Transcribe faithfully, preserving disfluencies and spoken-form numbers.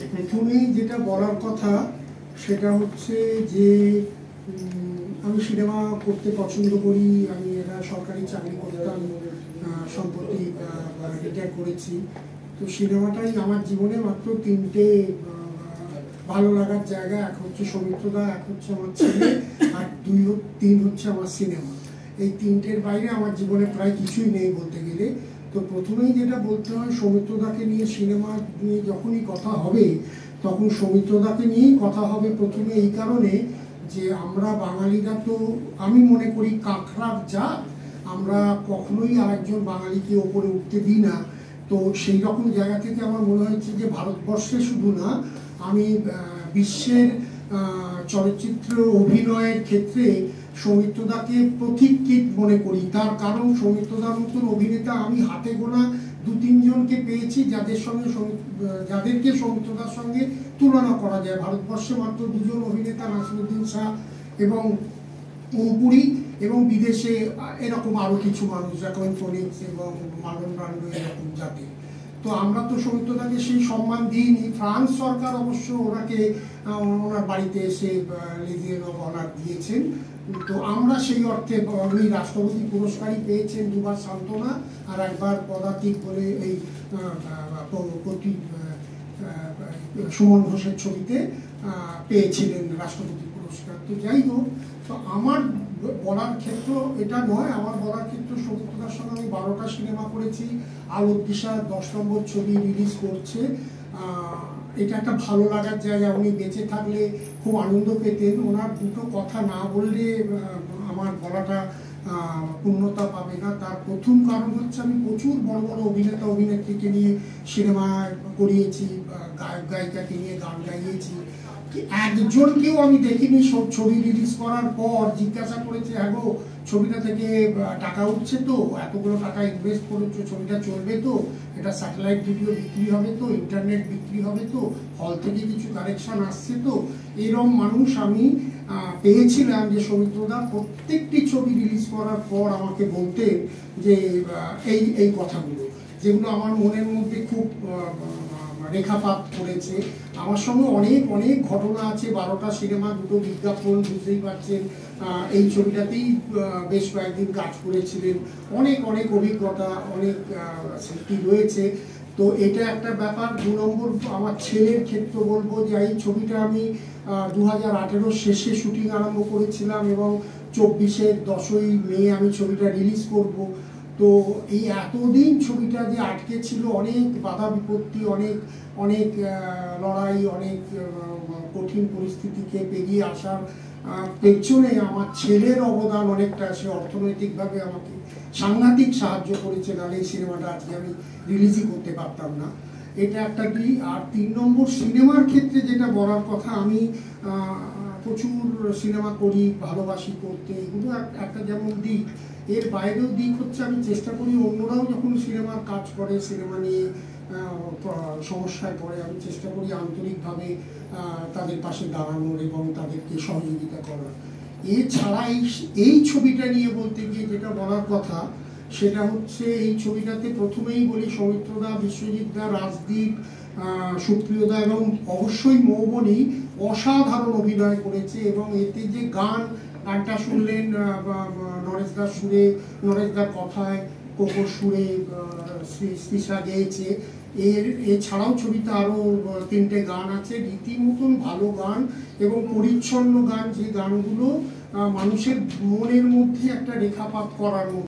প্রথমেই যেটা বলার কথা সেটা হচ্ছে যে আমি সিনেমা করতে পছন্দ করি। আমি একটা সরকারি চাকরি করতাম, সম্প্রতি রিটায়ার করেছি। তো সিনেমাটাই আমার জীবনে মাত্র তিনটে ভালো লাগার জায়গা, এক হচ্ছে সৌমিত্রদা, এক হচ্ছে আমার ছেলে, আর দুই তিন হচ্ছে আমার সিনেমা। এই তিনটের বাইরে আমার জীবনে প্রায় কিছুই নেই বলতে গেলে। তো প্রথমেই যেটা বলতে হয়, সৌমিত্রদাকে নিয়ে সিনেমা নিয়ে যখনই কথা হবে তখন সৌমিত্রদাকে নিয়েই কথা হবে। প্রথমে এই কারণে যে আমরা বাঙালিরা তো, আমি মনে করি কাঁকড়ার জাত, আমরা কখনোই আরেকজন বাঙালিকে ওপরে উঠতে দিই না। তো সেই রকম জায়গা থেকে আমার মনে হয়েছে যে ভারতবর্ষে শুধু না, আমি বিশ্বের চলচ্চিত্র অভিনয়ের ক্ষেত্রে সৌমিত্রদাকে পথিকৃৎ মনে করি। তার কারণ সৌমিত্রদার মতন অভিনেতা আমি হাতে গোনা দু তিনজনকে পেয়েছি যাদের সঙ্গে যাদেরকে সৌমিত্রদার সঙ্গে তুলনা করা যায়। ভারতবর্ষে মাত্র দুজন অভিনেতা, নাসিরুদ্দিন শাহ এবং ওমপুরি, এবং বিদেশে এরকম আরও কিছু মানুষ, জ্যাকুইন ফিনিক্স এবং মার্লন ব্রান্ডো, এরকম জাতি। তো আমরা তো সৌমিত্রদাকে সেই সম্মান দিইনি। ফ্রান্স সরকার অবশ্য ওনাকে ওনার বাড়িতে এসে লিজিয়ন অফ অনার দিয়েছেন। তো আমরা সেই অর্থে, উনি রাষ্ট্রপতি পুরস্কারই পেয়েছেন দুবার, সান্ত্বনা আর একবার পদাতিক বলে এই সুমন ঘোষের ছবিতে পেয়েছিলেন রাষ্ট্রপতি পুরস্কার। তো যাই হোক, তো আমার বলার ক্ষেত্র এটা নয়। আমার বলার ক্ষেত্র, সৌমিত্রদার সঙ্গে আমি বারোটা সিনেমা করেছি, আলোর দিশা দশ নম্বর ছবি রিলিজ করছে। এটা একটা ভালো লাগার জায়গা। উনি বেঁচে থাকলে খুব আনন্দ পেতেন। ওনার দুটো কথা না বললে আমার বলাটা পূর্ণতা পাবে না। তার প্রথম কারণ হচ্ছে, আমি প্রচুর বড় বড় অভিনেতা অভিনেত্রীকে নিয়ে সিনেমা করিয়েছি, গায়ক গায়িকাকে নিয়ে গান গাইয়েছি। একজনকেও আমি দেখিনি সব ছবি রিলিজ করার পর জিজ্ঞাসা করেছে, হ্যাঁ গো ছবিটা থেকে টাকা উঠছে তো, এতগুলো টাকা ইনভেস্ট করেছো, ছবিটা চলবে তো, এটা স্যাটেলাইট ভিডিও বিক্রি হবে তো, ইন্টারনেট বিক্রি হবে তো, হল থেকে কিছু কালেকশন আসছে তো। এরকম মানুষ আমি পেয়েছিলাম যে সৌমিত্রদা প্রত্যেকটি ছবি রিলিজ করার পর আমাকে বলতেন যে এই এই কথাগুলো, যেগুলো আমার মনের মধ্যে খুব রেখাপাত করেছে। আমার সঙ্গে অনেক অনেক ঘটনা আছে। বারোটা সিনেমা, দুটো বিজ্ঞাপন, বুঝতেই পারছেন। এই ছবিটাতেই বেশ কয়েকদিন কাজ করেছিলেন। অনেক অনেক অভিজ্ঞতা, অনেক স্মৃতি রয়েছে। তো এটা একটা ব্যাপার। দু নম্বর, আমার ছেলের ক্ষেত্রে বলবো যে এই ছবিটা আমি দু হাজার আঠেরোর শেষে শুটিং আরম্ভ করেছিলাম এবং চব্বিশের দশই মে আমি ছবিটা রিলিজ করব। তো এই এতদিন ছবিটা যে আটকে ছিল, অনেক বাধা বিপত্তি, অনেক অনেক লড়াই, অনেক কঠিন পরিস্থিতিকে পেরিয়ে আসার পেছনে আমার ছেলের অবদান অনেকটা। সে অর্থনৈতিকভাবে আমাকে সাংঘাতিক সাহায্য করেছে, নাহলে এই সিনেমাটা আজকে আমি রিলিজই করতে পারতাম না। এটা একটা কি। আর তিন নম্বর, সিনেমার ক্ষেত্রে যেটা বলার কথা, আমি প্রচুর সিনেমা করি, ভালোবাসি করতে, এগুলো একটা যেমন দিক। এর বাইরেও দিক হচ্ছে, আমি চেষ্টা করি অন্যরাও যখন সিনেমার কাজ করে, সিনেমা নিয়ে সমস্যায় পড়ে, আমি চেষ্টা করি আন্তরিকভাবে তাদের পাশে দাঁড়ানোর এবং তাদেরকে সহযোগিতা করার। এছাড়া এই এই ছবিটা নিয়ে বলতে গিয়ে যেটা বলার কথা, সেটা হচ্ছে এই ছবিটাতে প্রথমেই বলি, সৌমিত্রদা, বিশ্বজিৎদা, রাজদীপ, সুপ্রিয়দা এবং অবশ্যই মৌবনী অসাধারণ অভিনয় করেছে। এবং এতে যে গান, গানটা শুনলেন নরেশদার সুরে, নরেশদার কথায়, কোকোর সুরে স্পৃশা গেয়েছে। এর এছাড়াও ছবিতে আরও তিনটে গান আছে, রীতিমতন ভালো গান এবং পরিচ্ছন্ন গান, যে গানগুলো মানুষের মনের মধ্যে একটা রেখাপাত করার মতো।